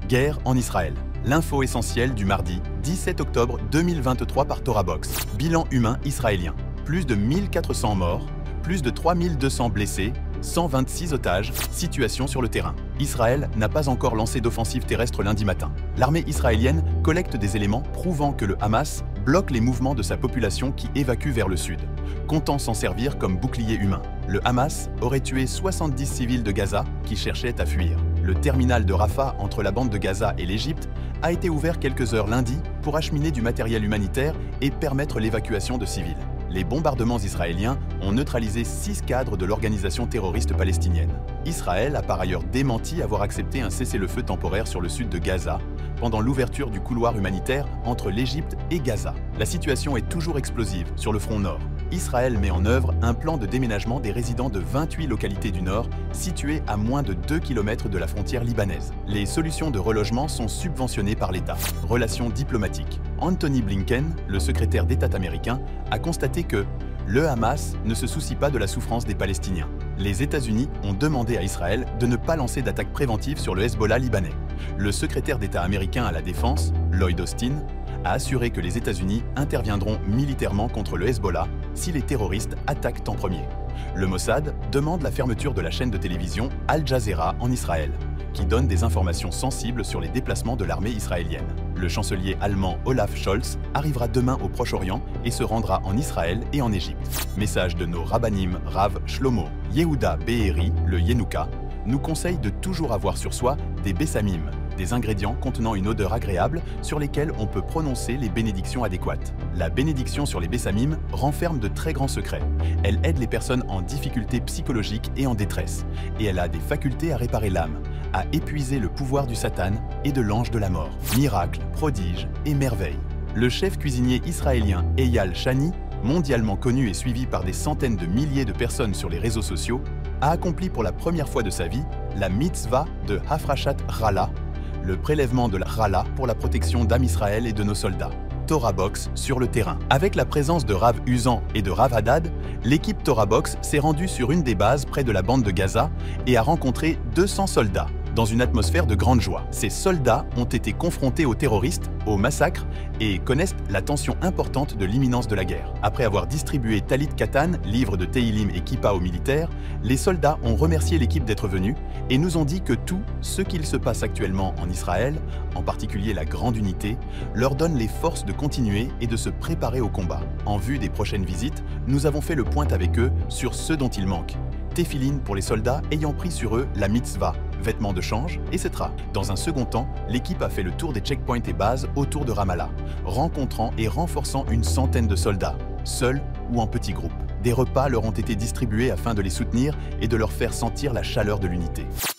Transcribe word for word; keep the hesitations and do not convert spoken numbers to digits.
Guerre en Israël. L'info essentielle du mardi dix-sept octobre deux mille vingt-trois par Torah Box. Bilan humain israélien. Plus de mille quatre cents morts, plus de trois mille deux cents blessés, cent vingt-six otages, situation sur le terrain. Israël n'a pas encore lancé d'offensive terrestre lundi matin. L'armée israélienne collecte des éléments prouvant que le Hamas bloque les mouvements de sa population qui évacue vers le sud, comptant s'en servir comme bouclier humain. Le Hamas aurait tué soixante-dix civils de Gaza qui cherchaient à fuir. Le terminal de Rafah entre la bande de Gaza et l'Égypte a été ouvert quelques heures lundi pour acheminer du matériel humanitaire et permettre l'évacuation de civils. Les bombardements israéliens ont neutralisé six cadres de l'organisation terroriste palestinienne. Israël a par ailleurs démenti avoir accepté un cessez-le-feu temporaire sur le sud de Gaza pendant l'ouverture du couloir humanitaire entre l'Égypte et Gaza. La situation est toujours explosive sur le front nord. Israël met en œuvre un plan de déménagement des résidents de vingt-huit localités du nord situées à moins de deux kilomètres de la frontière libanaise. Les solutions de relogement sont subventionnées par l'État. Relations diplomatiques. Anthony Blinken, le secrétaire d'État américain, a constaté que le Hamas ne se soucie pas de la souffrance des Palestiniens. Les États-Unis ont demandé à Israël de ne pas lancer d'attaques préventives sur le Hezbollah libanais. Le secrétaire d'État américain à la Défense, Lloyd Austin, a assuré que les États-Unis interviendront militairement contre le Hezbollah si les terroristes attaquent en premier. Le Mossad demande la fermeture de la chaîne de télévision Al Jazeera en Israël, qui donne des informations sensibles sur les déplacements de l'armée israélienne. Le chancelier allemand Olaf Scholz arrivera demain au Proche-Orient et se rendra en Israël et en Égypte. Message de nos rabbanim Rav Shlomo Yehuda Be'eri, le Yenouka, nous conseille de toujours avoir sur soi des bessamim, des ingrédients contenant une odeur agréable sur lesquels on peut prononcer les bénédictions adéquates. La bénédiction sur les bessamim renferme de très grands secrets. Elle aide les personnes en difficulté psychologique et en détresse, et elle a des facultés à réparer l'âme, à épuiser le pouvoir du Satan et de l'ange de la mort. Miracles, prodiges et merveilles. Le chef cuisinier israélien Eyal Shani, mondialement connu et suivi par des centaines de milliers de personnes sur les réseaux sociaux, a accompli pour la première fois de sa vie la mitzvah de Hafrashat Rala, le prélèvement de la Rala pour la protection d'Am Israël et de nos soldats. Torah Box sur le terrain. Avec la présence de Rav Uzan et de Rav Haddad, l'équipe Torah Box s'est rendue sur une des bases près de la bande de Gaza et a rencontré deux cents soldats. Dans une atmosphère de grande joie. Ces soldats ont été confrontés aux terroristes, aux massacres et connaissent la tension importante de l'imminence de la guerre. Après avoir distribué Talit Katan, livre de Teilim et Kippa aux militaires, les soldats ont remercié l'équipe d'être venus et nous ont dit que tout ce qu'il se passe actuellement en Israël, en particulier la grande unité, leur donne les forces de continuer et de se préparer au combat. En vue des prochaines visites, nous avons fait le point avec eux sur ce dont il manque. Tefilin pour les soldats ayant pris sur eux la mitzvah, vêtements de change, et cetera. Dans un second temps, l'équipe a fait le tour des checkpoints et bases autour de Ramallah, rencontrant et renforçant une centaine de soldats, seuls ou en petits groupes. Des repas leur ont été distribués afin de les soutenir et de leur faire sentir la chaleur de l'unité.